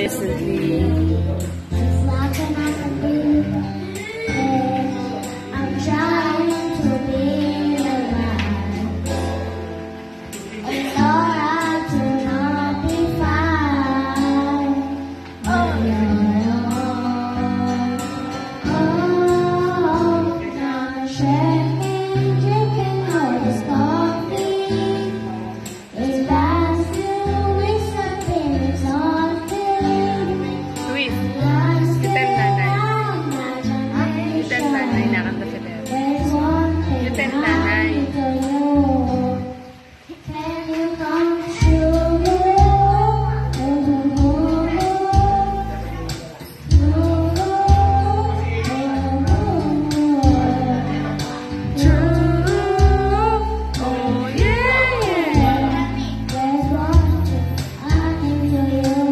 recently. I'm trying to be alive. It's alright to not be fine. Oh, now I'm shaking, drinking all this coffee. It's bad to make something exhausting. Luis, Last Tell nanay. night, Tell nanay, nakanta si Beb. there's one thing You tell nanay. I tell you. Can you come true? Oh yeah, yeah. There's one thing I can tell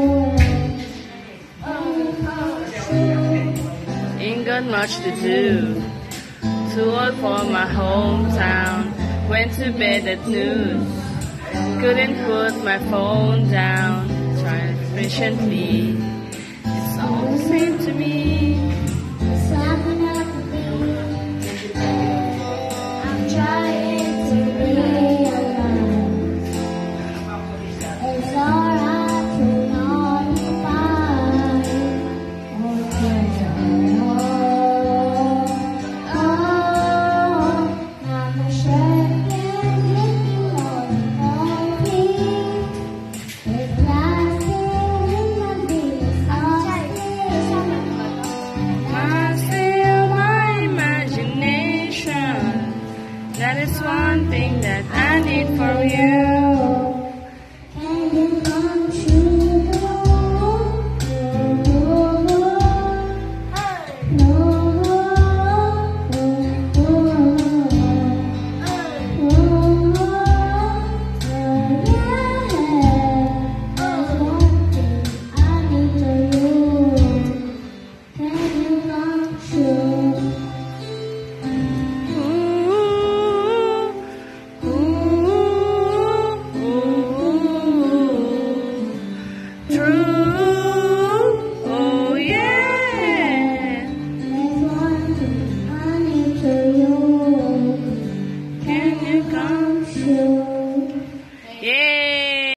you. Ain't got much to do. Too old for my hometown. Went to bed at noon. Couldn't put my phone down. Tried patiently. It's all the same to me. Something I can be. I'm trying to be alive. It's alright to not be fine. I'm a shaking, drinking all the coffee. It's lasting, it can be exhausting. I feel my imagination. That is one thing that I need for you.